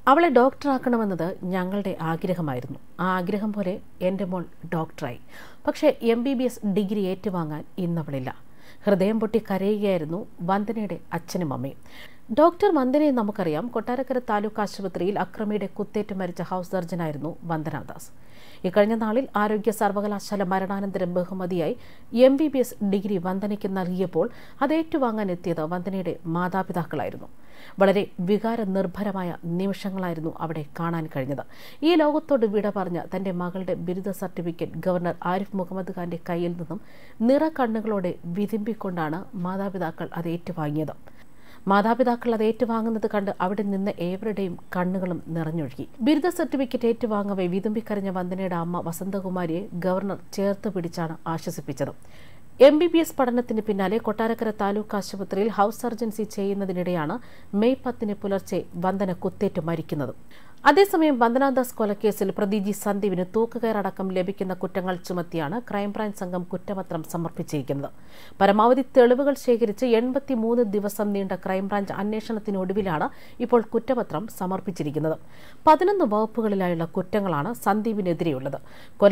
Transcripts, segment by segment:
അവളെ ഡോക്ടറാക്കണമെന്നത് ഞങ്ങളുടെ ആഗ്രഹമായിരുന്നു. ആ ആഗ്രഹം പോലെ എൻ്റെ മോൾ ഡോക്ടറായി. പക്ഷേ MBBS ഡിഗ്രി ഏറ്റുവാങ്ങാൻ ഇന്നവളില്ല. ഹൃദയം പൊട്ടി കരയുകയായിരുന്നു വന്ദനയുടെ അച്ഛനും അമ്മയും. ഡോക്ടർ വന്ദനയെ നമുക്കറിയാം. കൊട്ടാരക്കര താലൂക്ക് ആശുപത്രിയിൽ അക്രമിയുടെ കുത്തേറ്റ് മരിച്ച ഹൗസ് സർജനായിരുന്നു വന്ദനാദാസ്. ഇക്കഴിഞ്ഞ നാളിൽ ആരോഗ്യ സർവകലാശാല മരണാനന്തര ബഹുമതിയായി MBBS ഡിഗ്രി വന്ദനയ്ക്ക് നൽകിയപ്പോൾ അത് ഏറ്റുവാങ്ങാനെത്തിയത് വന്ദനയുടെ മാതാപിതാക്കളായിരുന്നു. വളരെ വികാര നിർഭരമായ നിമിഷങ്ങളായിരുന്നു അവിടെ കാണാൻ കഴിഞ്ഞത്. ഈ ലോകത്തോട് വിട പറഞ്ഞ തന്റെ മകളുടെ ബിരുദ സർട്ടിഫിക്കറ്റ് ഗവർണർ ആരിഫ് മുഹമ്മദ് ഖാന്റെ കയ്യിൽ നിന്നും നിറകണ്ണുകളോടെ വിതുമ്പിക്കൊണ്ടാണ് മാതാപിതാക്കൾ അത് ഏറ്റുവാങ്ങിയത്. മാതാപിതാക്കൾ അത് ഏറ്റുവാങ്ങുന്നത് കണ്ട് അവിടെ നിന്ന് ഏവരുടെയും കണ്ണുകളും നിറഞ്ഞൊഴുകി. ബിരുദ സർട്ടിഫിക്കറ്റ് ഏറ്റുവാങ്ങവെ വിതുമ്പിക്കരഞ്ഞ വന്ദനയുടെ അമ്മ വസന്തകുമാരിയെ ഗവർണർ ചേർത്ത് പിടിച്ചാണ് ആശ്വസിപ്പിച്ചത്. MBBS പഠനത്തിന് പിന്നാലെ കൊട്ടാരക്കര താലൂക്ക് ആശുപത്രിയിൽ ഹൗസ് സർജൻസി ചെയ്യുന്നതിനിടെയാണ് മെയ് 10 പുലർച്ചെ വന്ദന കുത്തേറ്റ് മരിക്കുന്നത്. അതേസമയം വന്ദനാദാസ് കൊലക്കേസിൽ പ്രതി ജി സന്ദീപിന് തൂക്കുകയറടക്കം ലഭിക്കുന്ന കുറ്റങ്ങൾ ചുമത്തിയാണ് ക്രൈംബ്രാഞ്ച് സംഘം കുറ്റപത്രം സമർപ്പിച്ചിരിക്കുന്നത്. പരമാവധി തെളിവുകൾ ശേഖരിച്ച് 83 ദിവസം നീണ്ട ക്രൈംബ്രാഞ്ച് അന്വേഷണത്തിനൊടുവിലാണ് ഇപ്പോൾ കുറ്റപത്രം സമർപ്പിച്ചിരിക്കുന്നത്. 11 വകുപ്പുകളിലായുള്ള കുറ്റങ്ങളാണ് സന്ദീപിനെതിരെയുള്ളത്.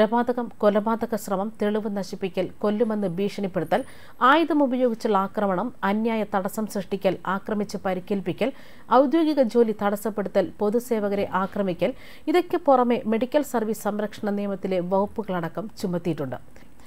കൊലപാതക ശ്രമം, തെളിവ് നശിപ്പിക്കൽ, കൊല്ലുമെന്ന് ഭീഷണിപ്പെടുത്തൽ, ആയുധം ഉപയോഗിച്ചുള്ള ആക്രമണം, അന്യായ തടസ്സം സൃഷ്ടിക്കൽ, ആക്രമിച്ച് പരിക്കേൽപ്പിക്കൽ, ഔദ്യോഗിക ജോലി തടസ്സപ്പെടുത്തൽ, പൊതുസേവകരെ ആക്രമിക്കൽ, ഇതൊക്കെ പുറമെ മെഡിക്കൽ സർവീസ് സംരക്ഷണ നിയമത്തിലെ വകുപ്പുകളടക്കം ചുമത്തിയിട്ടുണ്ട്.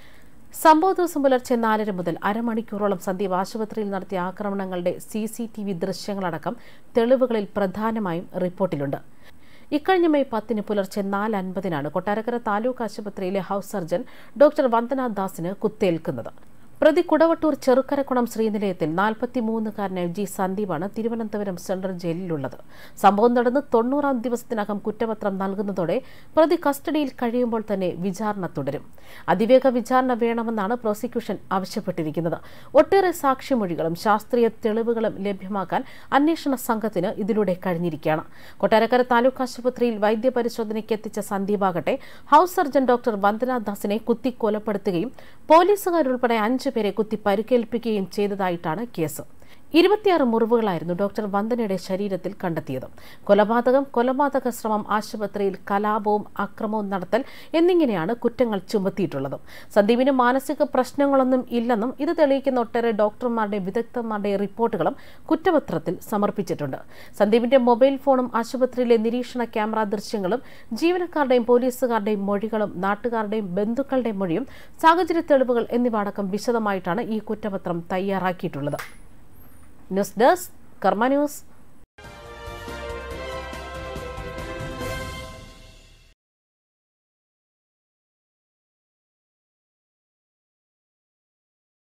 സംഭവ ദിവസം പുലർച്ചെ 4:30 മുതൽ അരമണിക്കൂറോളം സന്ദീപ് ആശുപത്രിയിൽ നടത്തിയ ആക്രമണങ്ങളുടെ CCTV ദൃശ്യങ്ങളടക്കം തെളിവുകളിൽ പ്രധാനമായും റിപ്പോർട്ടിലുണ്ട്. ഇക്കഴിഞ്ഞ മെയ് 10 പുലർച്ചെ 4:50 കൊട്ടാരക്കര താലൂക്ക് ആശുപത്രിയിലെ ഹൗസ് സർജൻ ഡോക്ടർ വന്ദനാദാസിന് കുത്തേൽക്കുന്നത്. പ്രതി കുടവട്ടൂർ ചെറുക്കരക്കുണം ശ്രീനിലയത്തിൽ 43-കാരനായ ജി സന്ദീപാണ് തിരുവനന്തപുരം സെൻട്രൽ ജയിലിലുള്ളത്. സംഭവം നടന്ന് 90-ാം ദിവസത്തിനകം കുറ്റപത്രം നൽകുന്നതോടെ പ്രതി കസ്റ്റഡിയിൽ കഴിയുമ്പോൾ തന്നെ വിചാരണ തുടരും. അതിവേഗ വിചാരണ വേണമെന്നാണ് പ്രോസിക്യൂഷൻ ആവശ്യപ്പെട്ടിരിക്കുന്നത്. ഒട്ടേറെ സാക്ഷിമൊഴികളും ശാസ്ത്രീയ തെളിവുകളും ലഭ്യമാക്കാൻ അന്വേഷണ സംഘത്തിന് ഇതിലൂടെ കഴിഞ്ഞിരിക്കുകയാണ്. കൊട്ടാരക്കര താലൂക്ക് ആശുപത്രിയിൽ വൈദ്യപരിശോധനയ്ക്ക് എത്തിച്ച സന്ദീപാകട്ടെ ഹൗസ് സർജൻ ഡോക്ടർ വന്ദനാദാസിനെ കുത്തിക്കൊലപ്പെടുത്തുകയും പോലീസുകാരുൾപ്പെടെ 5 പേരെ കുത്തി പരിക്കേൽപ്പിക്കുകയും ചെയ്തതായിട്ടാണ് കേസ്. 26 മുറിവുകളായിരുന്നു ഡോക്ടർ വന്ദനയുടെ ശരീരത്തിൽ കണ്ടെത്തിയത്. കൊലപാതക ശ്രമം, ആശുപത്രിയിൽ കലാപവും അക്രമവും നടത്തൽ എന്നിങ്ങനെയാണ് കുറ്റങ്ങൾ ചുമത്തിയിട്ടുള്ളത്. സന്ദീപിന് മാനസിക പ്രശ്നങ്ങളൊന്നും ഇല്ലെന്നും ഇത് തെളിയിക്കുന്ന ഒട്ടേറെ ഡോക്ടർമാരുടെ വിദഗ്ധന്മാരുടെ റിപ്പോർട്ടുകളും കുറ്റപത്രത്തിൽ സമർപ്പിച്ചിട്ടുണ്ട്. സന്ദീപിന്റെ മൊബൈൽ ഫോണും ആശുപത്രിയിലെ നിരീക്ഷണ ക്യാമറ ദൃശ്യങ്ങളും ജീവനക്കാരുടെയും പോലീസുകാരുടെയും മൊഴികളും നാട്ടുകാരുടെയും ബന്ധുക്കളുടെയും മൊഴിയും സാഹചര്യ തെളിവുകൾ എന്നിവ അടക്കം വിശദമായിട്ടാണ് ഈ കുറ്റപത്രം തയ്യാറാക്കിയിട്ടുള്ളത്. News desk Karma news.